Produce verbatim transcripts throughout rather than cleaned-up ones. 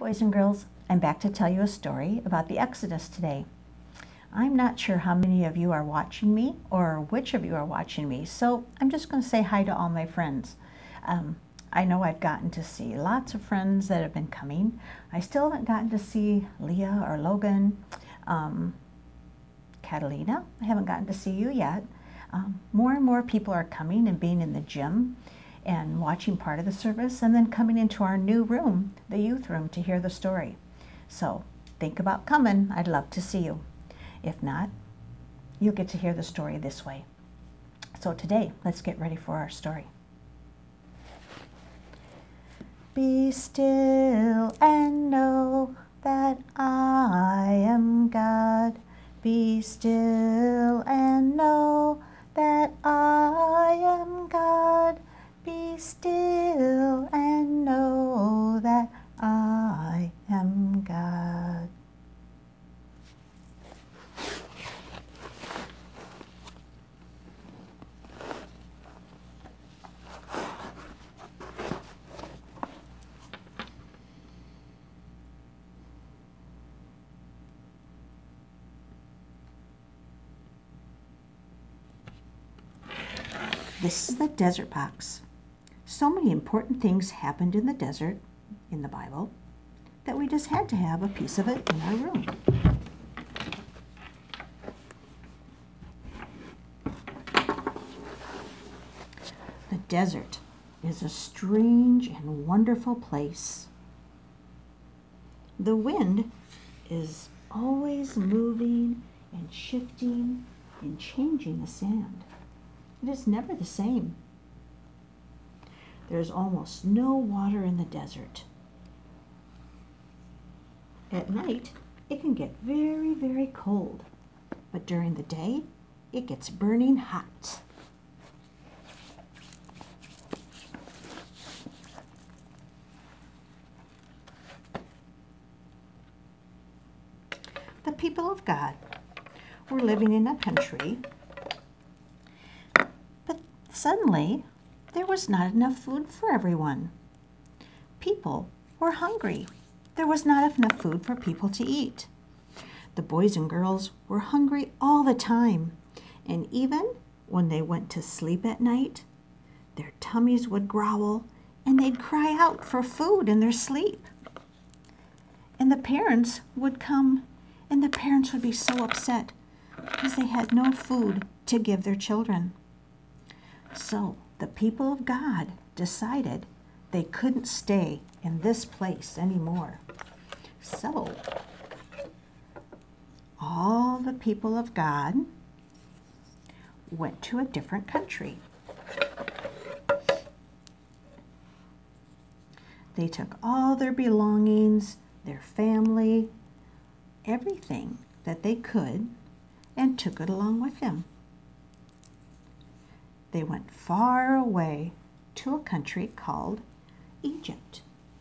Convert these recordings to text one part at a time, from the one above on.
boys and girls. I'm back to tell you a story about the Exodus today. I'm not sure how many of you are watching me or which of you are watching me, so I'm just going to say hi to all my friends. Um, I know I've gotten to see lots of friends that have been coming. I still haven't gotten to see Leah or Logan. Um, Catalina, I haven't gotten to see you yet. Um, more and more people are coming and being in the gym and watching part of the service and then coming into our new room, the youth room, to hear the story. So think about coming. I'd love to see you. If not, you'll get to hear the story this way. So today, let's get ready for our story. Be still and know that I am God. Be still and know that I am God. Be still and know that I am God. This is the desert box. So many important things happened in the desert in the Bible that we just had to have a piece of it in our room. The desert is a strange and wonderful place. The wind is always moving and shifting and changing the sand. It is never the same. There's almost no water in the desert. At night, it can get very, very cold, but during the day, it gets burning hot. The people of God were living in a country, but suddenly, there was not enough food for everyone. People were hungry. There was not enough food for people to eat. The boys and girls were hungry all the time, and even when they went to sleep at night, their tummies would growl and they'd cry out for food in their sleep. And the parents would come, and the parents would be so upset because they had no food to give their children. So the people of God decided they couldn't stay in this place anymore. So all the people of God went to a different country. They took all their belongings, their family, everything that they could, and took it along with them. They went far away to a country called Egypt.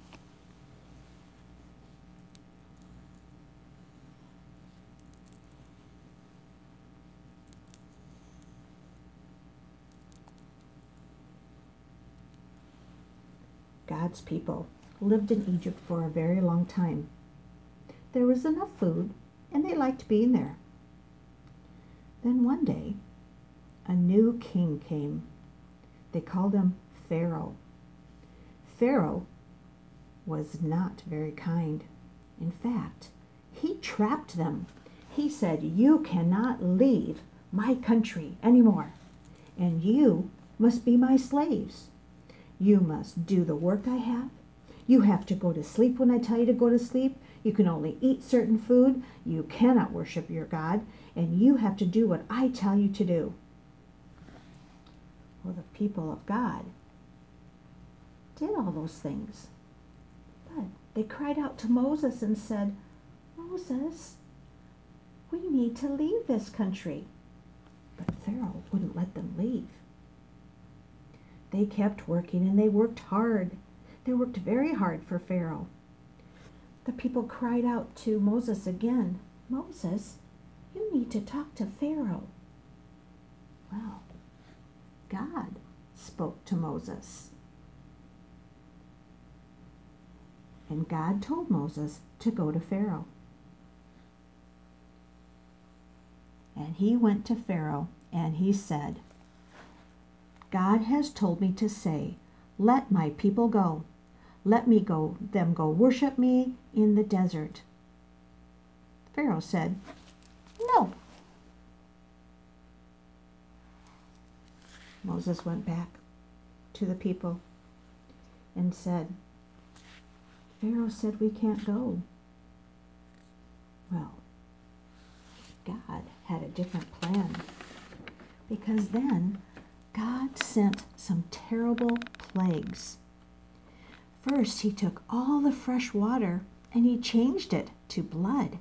God's people lived in Egypt for a very long time. There was enough food, and they liked being there. Then one day, a new king came. They called him Pharaoh. Pharaoh was not very kind. In fact, he trapped them. He said, "You cannot leave my country anymore, and you must be my slaves. You must do the work I have. You have to go to sleep when I tell you to go to sleep. You can only eat certain food. You cannot worship your God, and you have to do what I tell you to do." Well, the people of God did all those things. But they cried out to Moses and said, "Moses, we need to leave this country." But Pharaoh wouldn't let them leave. They kept working, and they worked hard. They worked very hard for Pharaoh. The people cried out to Moses again, "Moses, you need to talk to Pharaoh." Well, God spoke to Moses. And God told Moses to go to Pharaoh. And he went to Pharaoh and he said, God has told me to say, let my people go. Let me go, them go worship me in the desert. Pharaoh said, no. Moses went back to the people and said, Pharaoh said we can't go. Well, God had a different plan, because then God sent some terrible plagues. First, he took all the fresh water and he changed it to blood.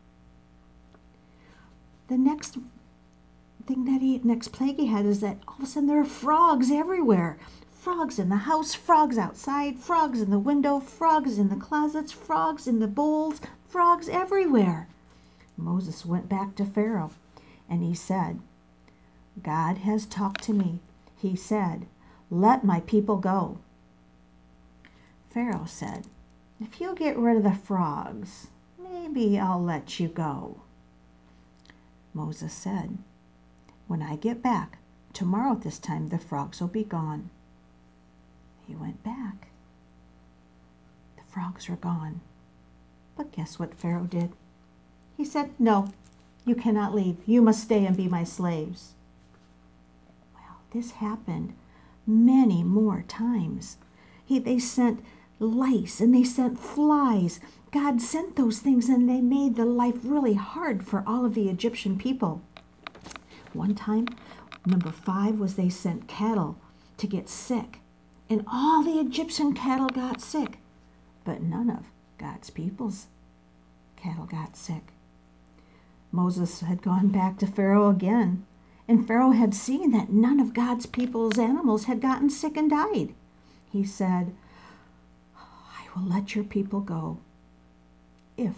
The next thing that he, next plague he had is that all of a sudden there are frogs everywhere. Frogs in the house, frogs outside, frogs in the window, frogs in the closets, frogs in the bowls, frogs everywhere. Moses went back to Pharaoh and he said, God has talked to me. He said, let my people go. Pharaoh said, if you get rid of the frogs, maybe I'll let you go. Moses said, when I get back, tomorrow at this time, the frogs will be gone. He went back. The frogs were gone. But guess what Pharaoh did? He said, no, you cannot leave. You must stay and be my slaves. Well, this happened many more times. He, they sent lice and they sent flies. God sent those things and they made the life really hard for all of the Egyptian people. One time, number five was they sent cattle to get sick. And all the Egyptian cattle got sick. But none of God's people's cattle got sick. Moses had gone back to Pharaoh again. And Pharaoh had seen that none of God's people's animals had gotten sick and died. He said, I will let your people go if.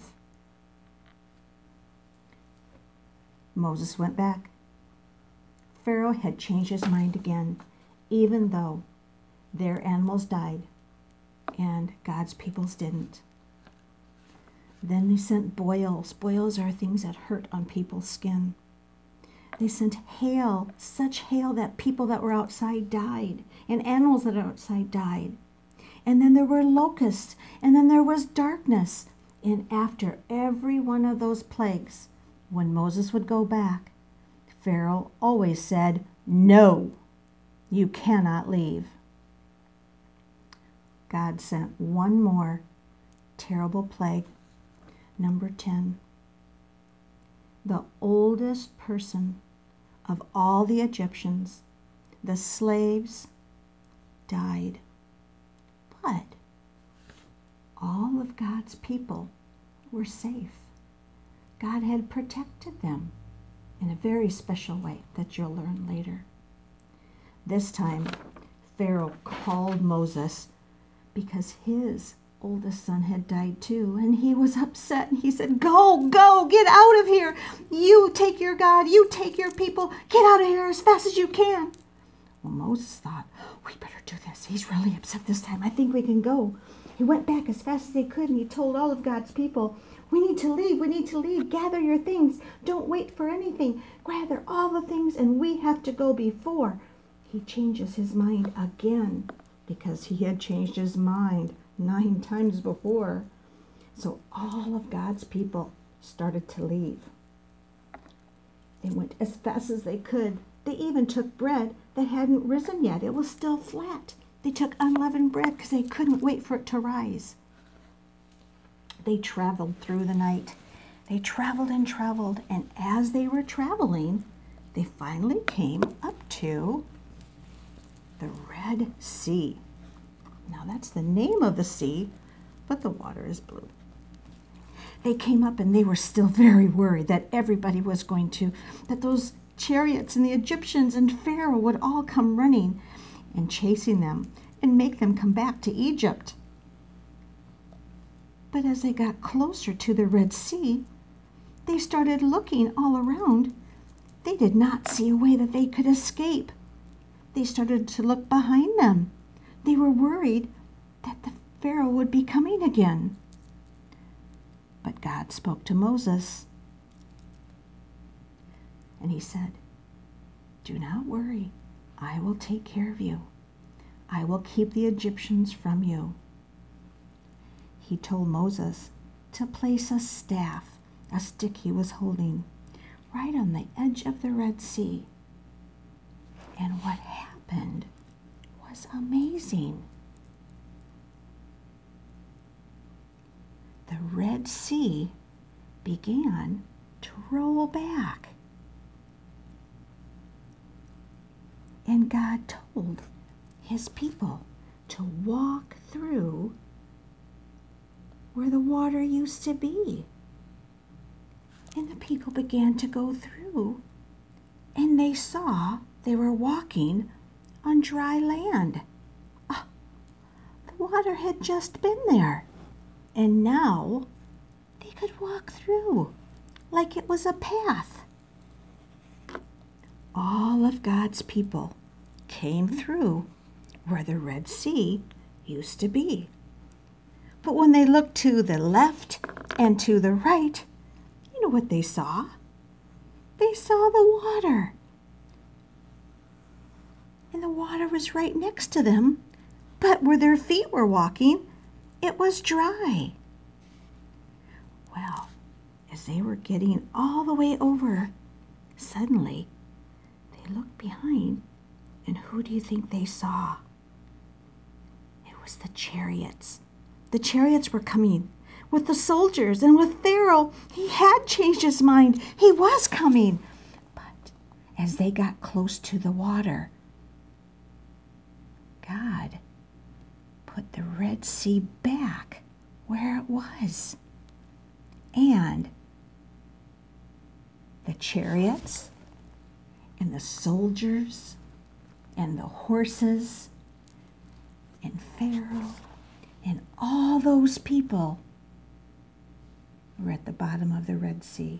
Moses went back. Pharaoh had changed his mind again, even though their animals died and God's people's didn't. Then they sent boils. Boils are things that hurt on people's skin. They sent hail, such hail that people that were outside died, and animals that were outside died. And then there were locusts, and then there was darkness. And after every one of those plagues, when Moses would go back, Pharaoh always said, no, you cannot leave. God sent one more terrible plague, number ten. The oldest person of all the Egyptians, the slaves, died. But all of God's people were safe. God had protected them in a very special way that you'll learn later. This time, Pharaoh called Moses because his oldest son had died too, and he was upset, and he said, go, go, get out of here. You take your God, you take your people, get out of here as fast as you can. Well, Moses thought, we better do this. He's really upset this time. I think we can go. He went back as fast as they could, and he told all of God's people, we need to leave, we need to leave. Gather your things. Don't wait for anything. Gather all the things, and we have to go before he changes his mind again, because he had changed his mind nine times before. So all of God's people started to leave. They went as fast as they could. They even took bread that hadn't risen yet. It was still flat. They took unleavened bread because they couldn't wait for it to rise. They traveled through the night. They traveled and traveled, and as they were traveling, they finally came up to the Red Sea. Now that's the name of the sea, but the water is blue. They came up and they were still very worried that everybody was going to, that those chariots and the Egyptians and Pharaoh would all come running and chasing them and make them come back to Egypt. But as they got closer to the Red Sea, they started looking all around. They did not see a way that they could escape. They started to look behind them. They were worried that the Pharaoh would be coming again. But God spoke to Moses, and he said, "Do not worry. I will take care of you. I will keep the Egyptians from you." He told Moses to place a staff, a stick he was holding, right on the edge of the Red Sea. And what happened was amazing. The Red Sea began to roll back. And God told his people to walk through where the water used to be. And the people began to go through, and they saw they were walking on dry land. Ah, the water had just been there, and now they could walk through like it was a path. All of God's people came through where the Red Sea used to be. But when they looked to the left and to the right, you know what they saw? They saw the water. And the water was right next to them, but where their feet were walking, it was dry. Well, as they were getting all the way over, suddenly they looked behind, and who do you think they saw? It was the chariots. The chariots were coming with the soldiers and with Pharaoh. He had changed his mind. He was coming. But as they got close to the water, God put the Red Sea back where it was. And the chariots and the soldiers and the horses and Pharaoh and all those people were at the bottom of the Red Sea.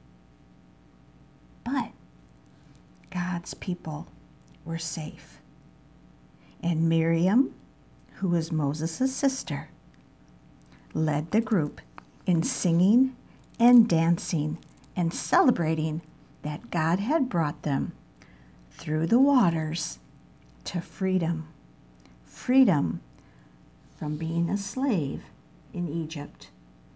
But God's people were safe. And Miriam, who was Moses' sister, led the group in singing and dancing and celebrating that God had brought them through the waters to freedom. Freedom from being a slave in Egypt.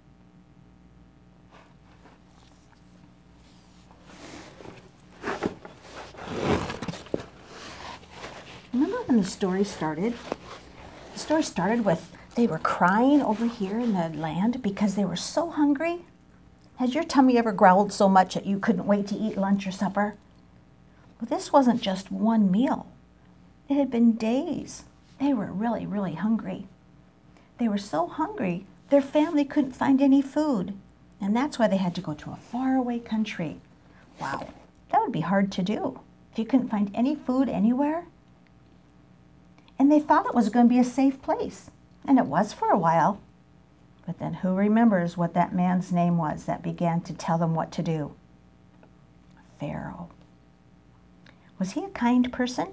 Remember when the story started? The story started with they were crying over here in the land because they were so hungry. Has your tummy ever growled so much that you couldn't wait to eat lunch or supper? Well, this wasn't just one meal. It had been days. They were really, really hungry. They were so hungry, their family couldn't find any food. And that's why they had to go to a faraway country. Wow, that would be hard to do if you couldn't find any food anywhere. And they thought it was going to be a safe place. And it was for a while. But then who remembers what that man's name was that began to tell them what to do? Pharaoh. Was he a kind person?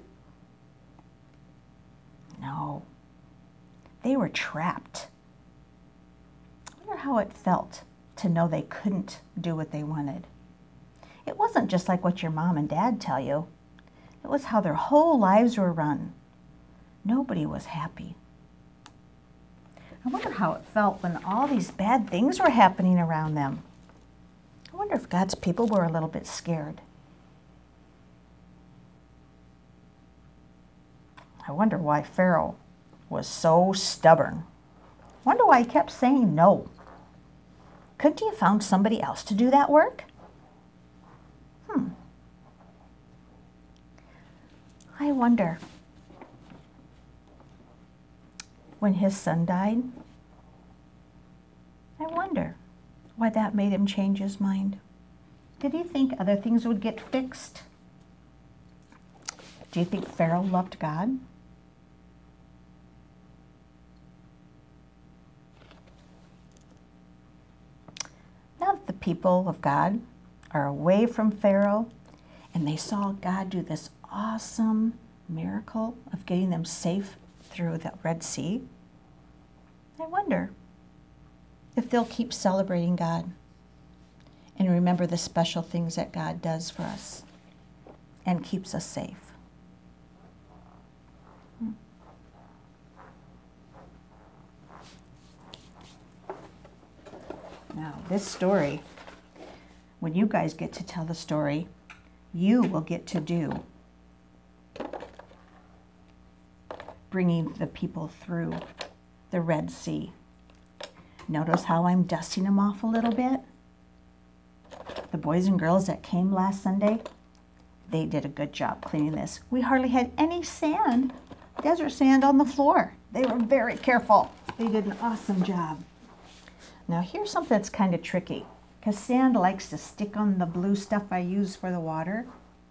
No. They were trapped. I wonder how it felt to know they couldn't do what they wanted. It wasn't just like what your mom and dad tell you. It was how their whole lives were run. Nobody was happy. I wonder how it felt when all these bad things were happening around them. I wonder if God's people were a little bit scared. I wonder why Pharaoh was so stubborn. I wonder why he kept saying no. Couldn't he have found somebody else to do that work? Hmm. I wonder. When his son died, I wonder why that made him change his mind. Did he think other things would get fixed? Do you think Pharaoh loved God? Now that the people of God are away from Pharaoh and they saw God do this awesome miracle of getting them safe through the Red Sea, I wonder if they'll keep celebrating God and remember the special things that God does for us and keeps us safe. Hmm. Now, this story, when you guys get to tell the story, you will get to do bringing the people through the Red Sea. Notice how I'm dusting them off a little bit? The boys and girls that came last Sunday, they did a good job cleaning this. We hardly had any sand, desert sand on the floor. They were very careful. They did an awesome job. Now here's something that's kind of tricky, because sand likes to stick on the blue stuff I use for the water.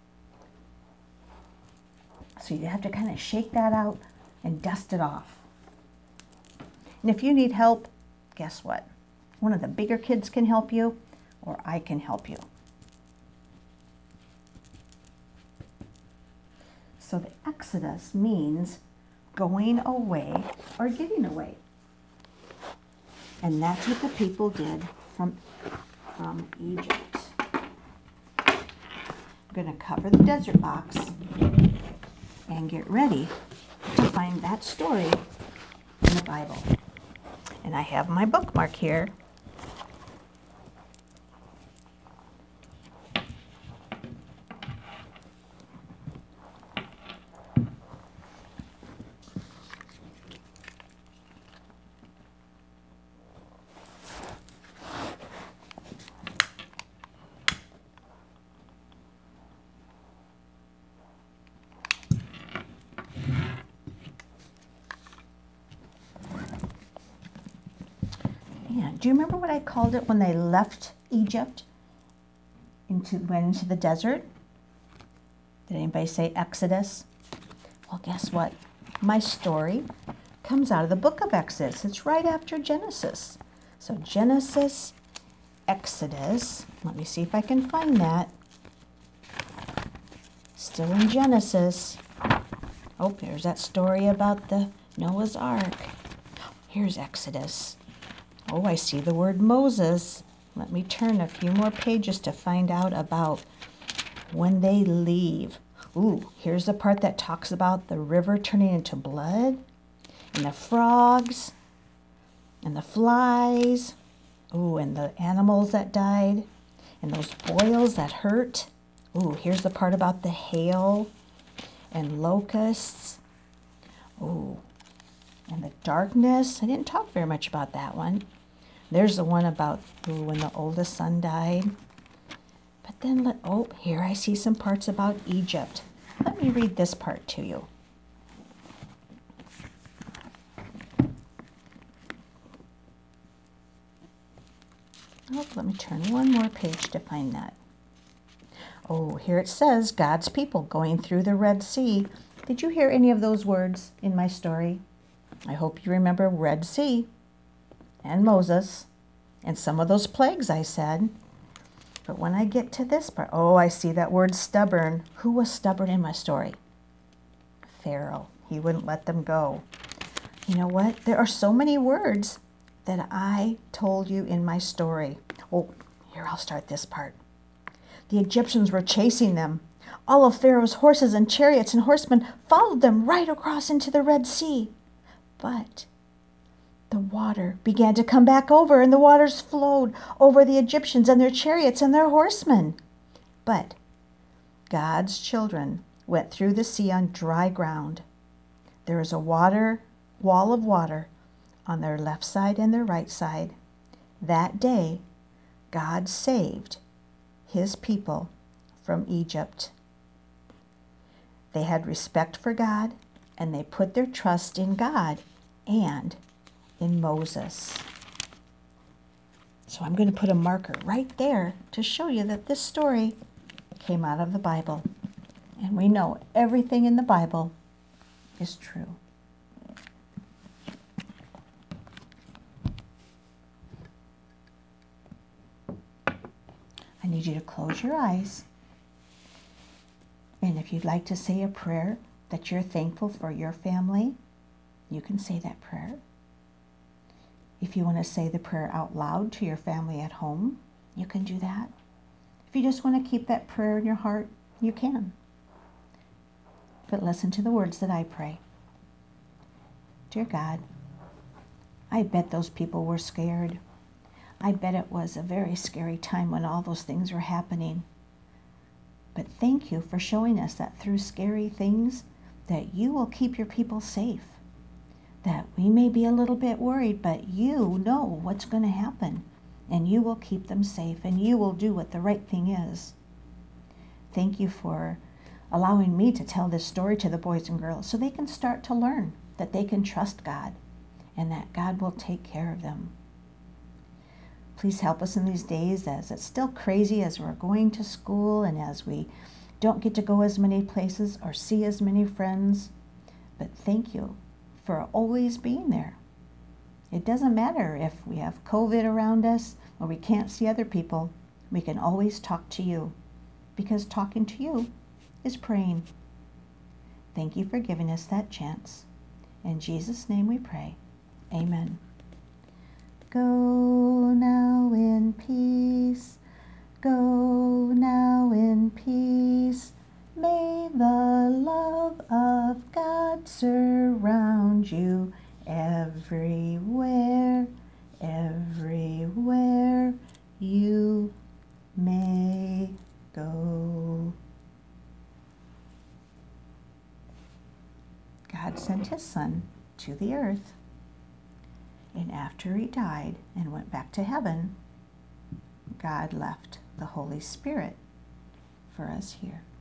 So you have to kind of shake that out and dust it off. And if you need help, guess what? One of the bigger kids can help you, or I can help you. So the Exodus means going away or getting away. And that's what the people did from, from Egypt. I'm going to cover the desert box and get ready to find that story in the Bible. And I have my bookmark here. Do you remember what I called it when they left Egypt, into, went into the desert? Did anybody say Exodus? Well, guess what? My story comes out of the book of Exodus. It's right after Genesis. So Genesis, Exodus. Let me see if I can find that. Still in Genesis. Oh, there's that story about the Noah's Ark. Here's Exodus. Oh, I see the word Moses. Let me turn a few more pages to find out about when they leave. Ooh, here's the part that talks about the river turning into blood, and the frogs, and the flies. Ooh, and the animals that died, and those boils that hurt. Ooh, here's the part about the hail and locusts. Ooh, and the darkness. I didn't talk very much about that one. There's the one about ooh, when the oldest son died. But then, let, oh, here I see some parts about Egypt. Let me read this part to you. Oh, let me turn one more page to find that. Oh, here it says, God's people going through the Red Sea. Did you hear any of those words in my story? I hope you remember Red Sea and Moses and some of those plagues I said. But when I get to this part, oh, I see that word stubborn. Who was stubborn in my story? Pharaoh. He wouldn't let them go. You know what? There are so many words that I told you in my story. Oh, here, I'll start this part. The Egyptians were chasing them. All of Pharaoh's horses and chariots and horsemen followed them right across into the Red Sea. But the water began to come back over, and the waters flowed over the Egyptians and their chariots and their horsemen. But God's children went through the sea on dry ground. There is a water wall of water on their left side and their right side. That day, God saved his people from Egypt. They had respect for God, and they put their trust in God and in Moses. So I'm going to put a marker right there to show you that this story came out of the Bible. And we know everything in the Bible is true. I need you to close your eyes. And if you'd like to say a prayer that you're thankful for your family, you can say that prayer. If you want to say the prayer out loud to your family at home, you can do that. If you just want to keep that prayer in your heart, you can. But listen to the words that I pray. Dear God, I bet those people were scared. I bet it was a very scary time when all those things were happening. But thank you for showing us that through scary things, that you will keep your people safe. That we may be a little bit worried, but you know what's going to happen. And you will keep them safe, and you will do what the right thing is. Thank you for allowing me to tell this story to the boys and girls so they can start to learn that they can trust God and that God will take care of them. Please help us in these days as it's still crazy as we're going to school and as we don't get to go as many places or see as many friends. But thank you for always being there. It doesn't matter if we have COVID around us or we can't see other people. We can always talk to you because talking to you is praying. Thank you for giving us that chance. In Jesus' name we pray. Amen. Go now in peace. Go now in peace. May the love of God surround you everywhere, everywhere you may go. God sent his Son to the earth, and after he died and went back to heaven, God left the Holy Spirit for us here.